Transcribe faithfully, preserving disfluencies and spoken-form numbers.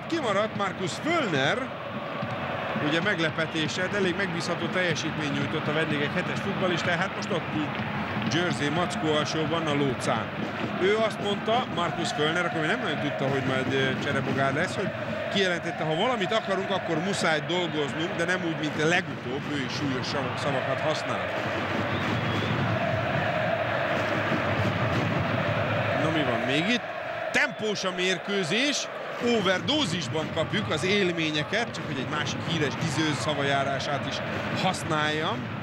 kimaradt Markus Föllner, ugye meglepetése, de elég megbízható teljesítmény nyújtott a vendégek hetes futballista, hát most ott tud Jersey Mackó alsóban a lócán. Ő azt mondta, Markus Föllner, akkor nem nagyon tudta, hogy majd cserebogár lesz, hogy kijelentette, ha valamit akarunk, akkor muszáj dolgoznunk, de nem úgy, mint a legutóbb, ő is súlyos szavakat használ. Na mi van még itt? Tempós a mérkőzés, overdózisban kapjuk az élményeket, csak hogy egy másik híres Diző szavajárását is használjam.